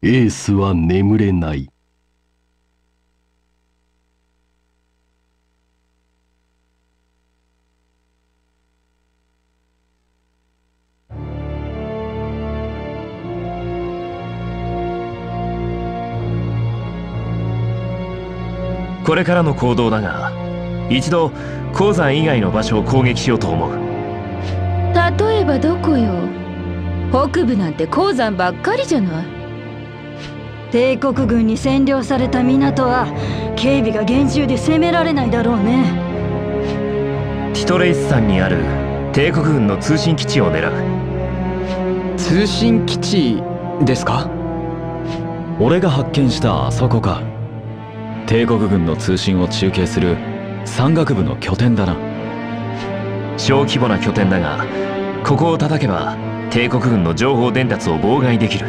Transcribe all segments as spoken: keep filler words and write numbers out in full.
エースは眠れない。 これからの行動だが、一度鉱山以外の場所を攻撃しようと思う。 例えばどこよ。北部なんて鉱山ばっかりじゃない。 帝国軍に占領された港は警備が厳重で攻められないだろうね。 ティトレイス山にある帝国軍の通信基地を狙う。 通信基地ですか？ 俺が発見したあそこか。帝国軍の通信を中継する山岳部の拠点だな。 小規模な拠点だが、ここを叩けば帝国軍の情報伝達を妨害できる。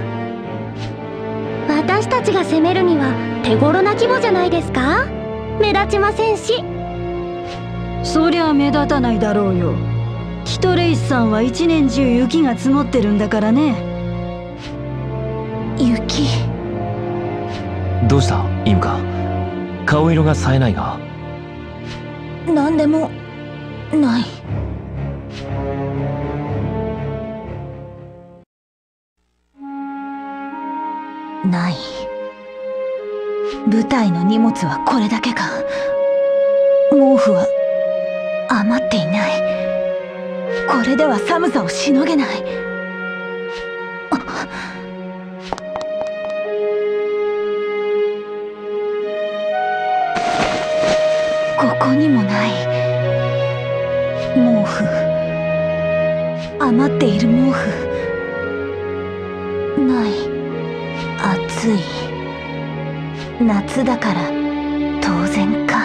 私たちが攻めるには手頃な規模じゃないですか？目立ちませんし。 そりゃ目立たないだろうよ。ティトレイス山は一年中雪が積もってるんだからね。 雪。 どうしたイムカ、顔色が冴えないが。 何でもない。ない。部隊の荷物はこれだけか。毛布は余っていない。これでは寒さをしのげない。ここにもない。毛布。余っている毛布。ない。暑い。夏だから当然か。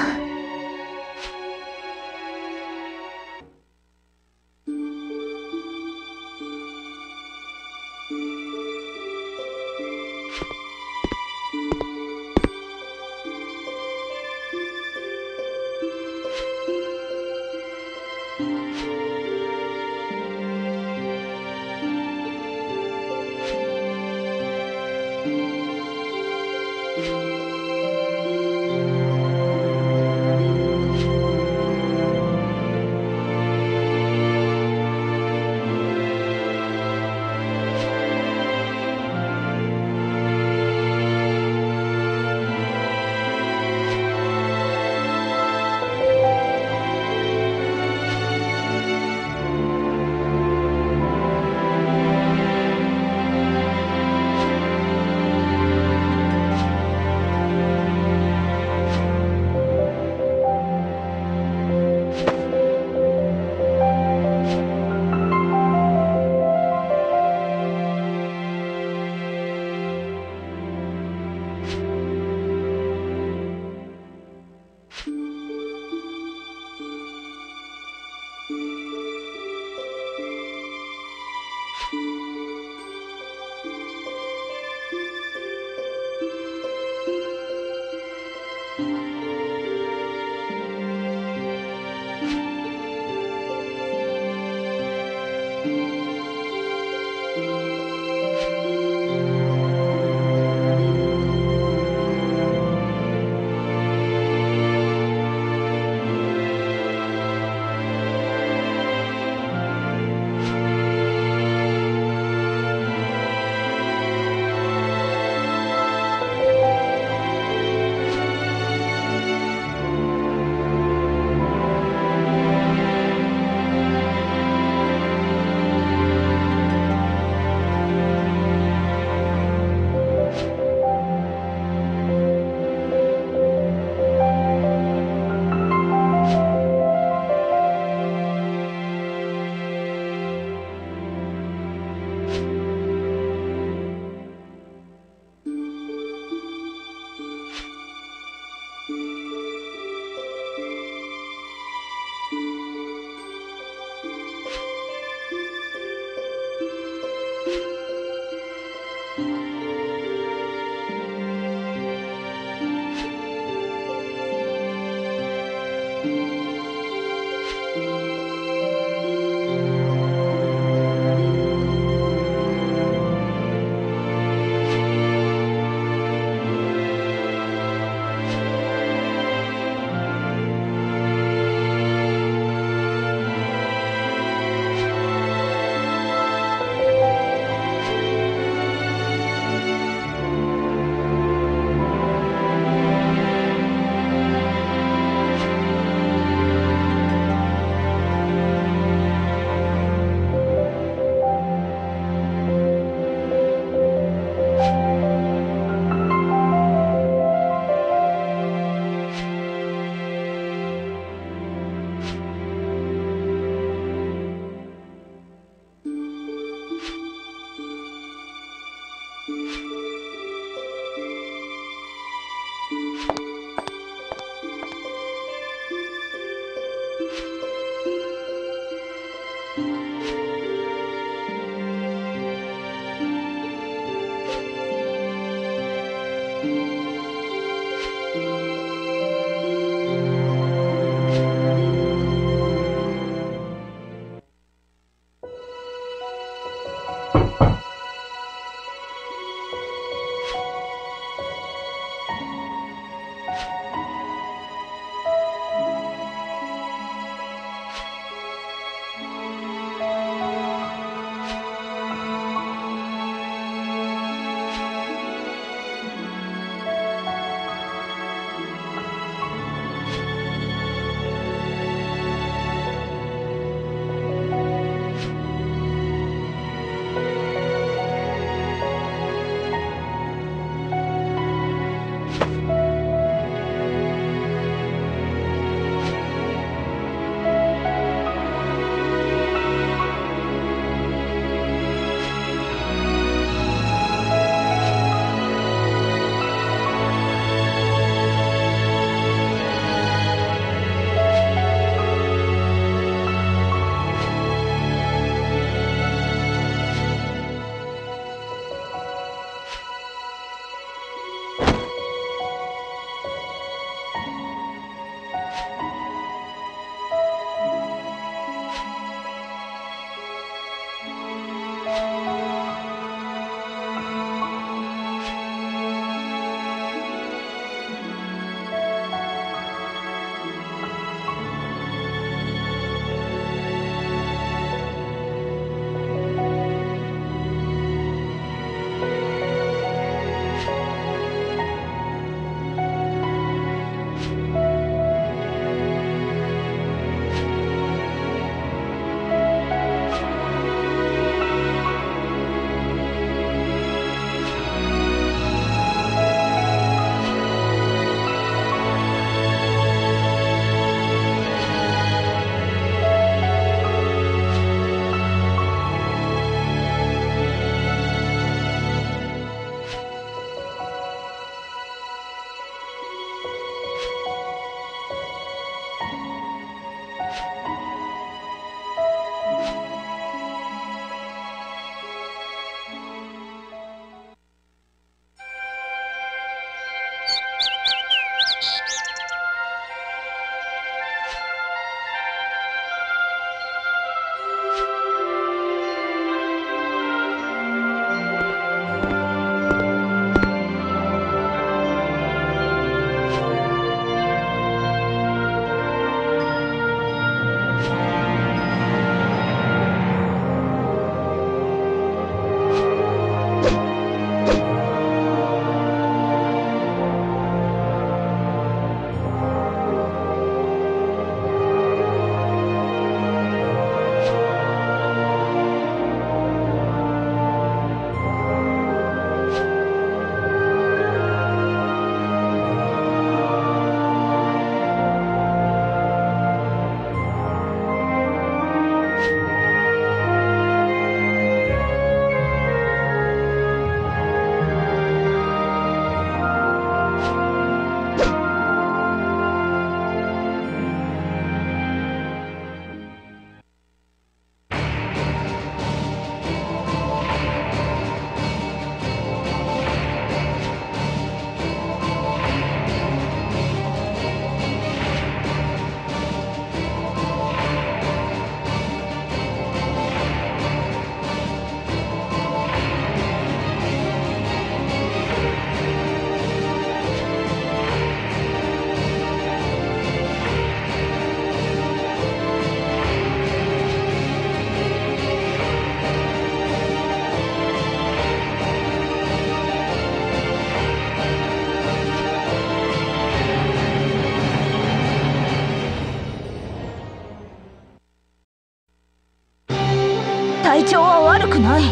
体調は悪くない。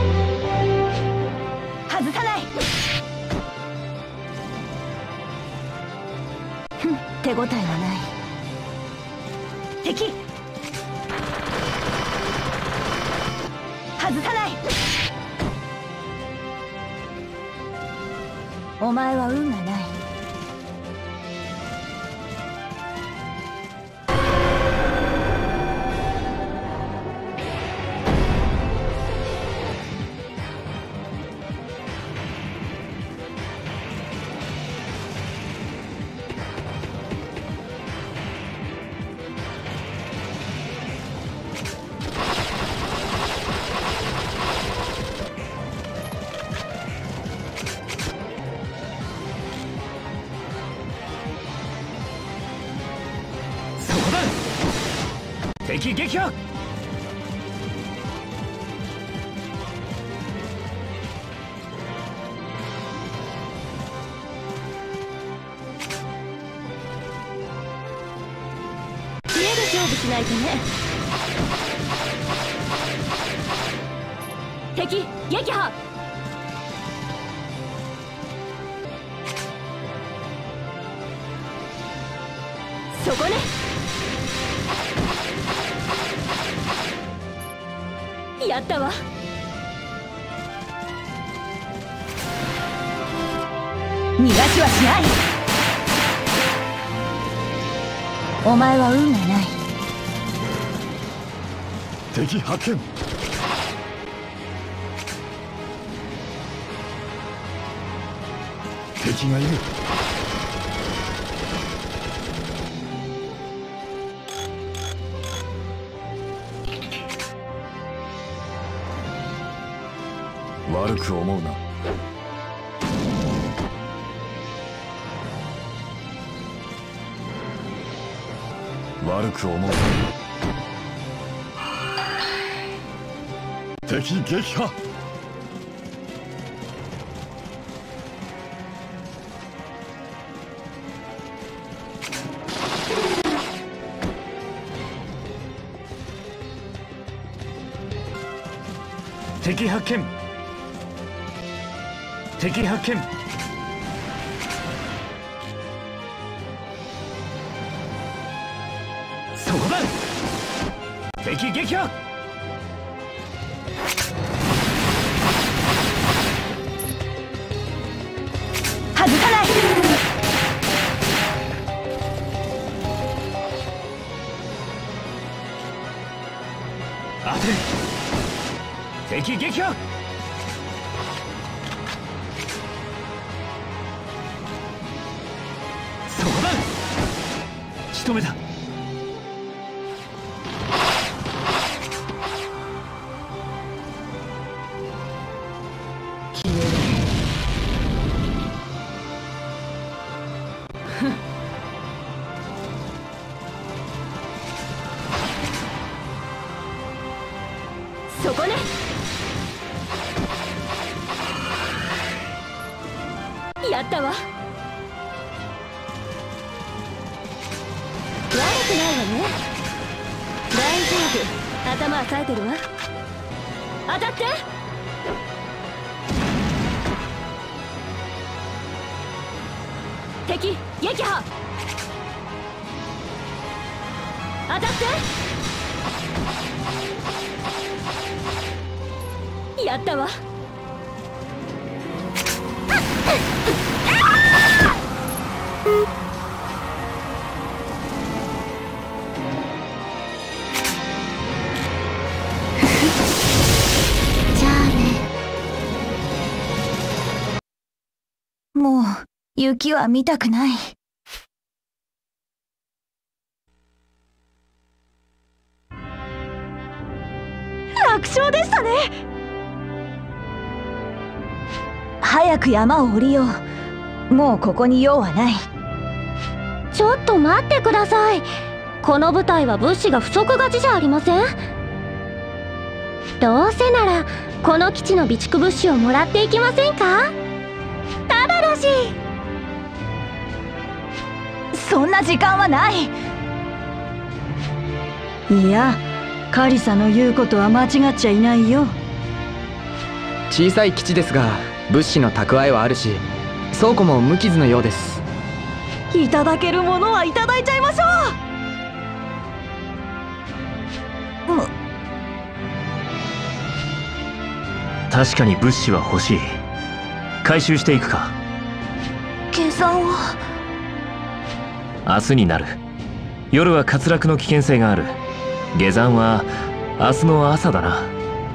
外さない。ふん、手応えがない。敵。外さない。お前は運がない。 敵撃破。 知恵で勝負しないとね。敵撃破。そこね。やったわ。 逃がしはしない。お前は運がない。 敵発見。敵がいる。 悪く思うな。悪く思うな。 敵撃破。 敵発見。敵発見。そこだ。敵撃破。 外さない。 当てる。敵撃破。そこだ。仕留めた。消える。 そこね。やったわ。悪くないわね。大丈夫。頭は冴えてるわ。当たって。敵撃破。当たって。やったわ。 じゃあね。もう雪は見たくない。楽勝でしたね。早く山を降りよう。もうここに用はない。 ちょっと待ってください。この部隊は物資が不足がちじゃありません？どうせならこの基地の備蓄物資をもらっていきませんか？ただだし。 そんな時間はない。 いや、 カリサの言うことは間違っちゃいないよ。 小さい基地ですが物資の蓄えはあるし、倉庫も無傷のようです。 いただけるものはいただいちゃいましょう。 む確かに物資は欲しい。回収していくか。 計算は明日になる。夜は滑落の危険性がある。下山は明日の朝だな。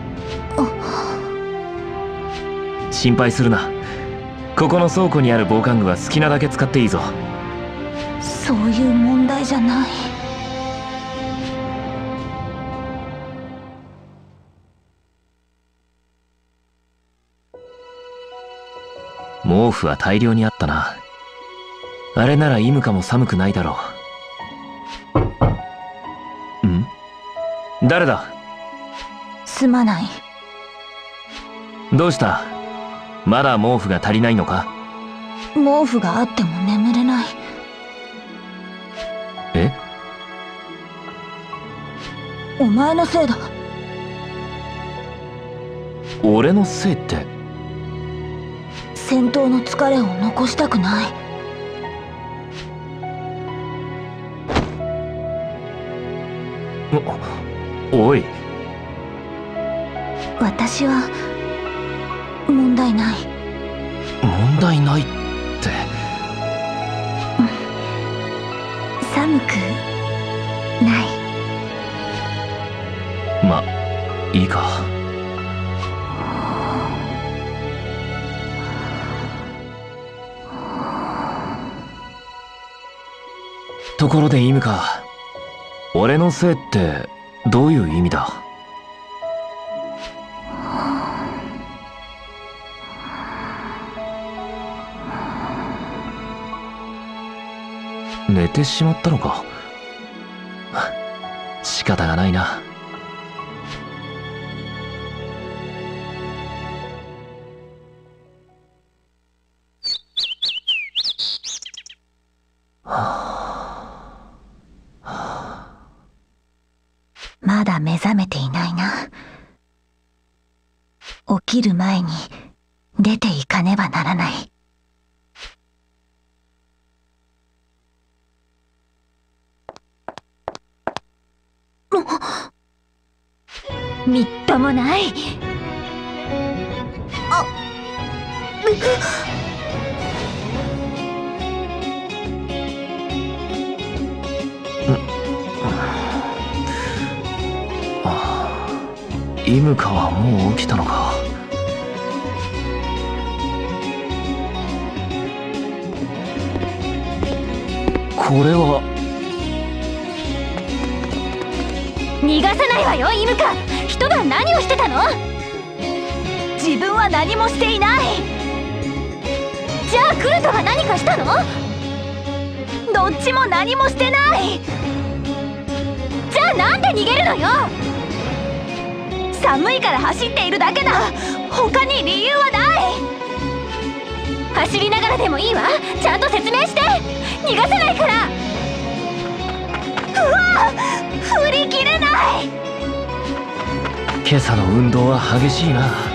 心配するな。ここの倉庫にある防寒具は好きなだけ使っていいぞ。 そういう問題じゃない。 毛布は大量にあったな。あれならイムカも寒くないだろう。ん？誰だ？ すまない。 どうした？まだ毛布が足りないのか？ 毛布があっても眠れない。 え？ お前のせいだ。 俺のせいって？ 戦闘の疲れを残したくない。 お、おい。 私は問題ない。 問題ないって。 寒くない。 ま、いいか。ところでイムカ、俺のせいってどういう意味だ？寝てしまったのか。仕方がないな。 まだ目覚めていないな。起きる前に出ていかねばならない。みっともない。あイムカはもう起きたのか。これは逃がさないわよイムカ。人が何をしてたの？ 自分は何もしていない。 じゃあクルトは何かしたの？ どっちも何もしてない。 じゃあなんで逃げるのよ？ 寒いから走っているだけだ。他に理由はない。 走りながらでもいいわ。ちゃんと説明して。逃がさないから。 うわっ、振り切れない。 今朝の運動は激しいな。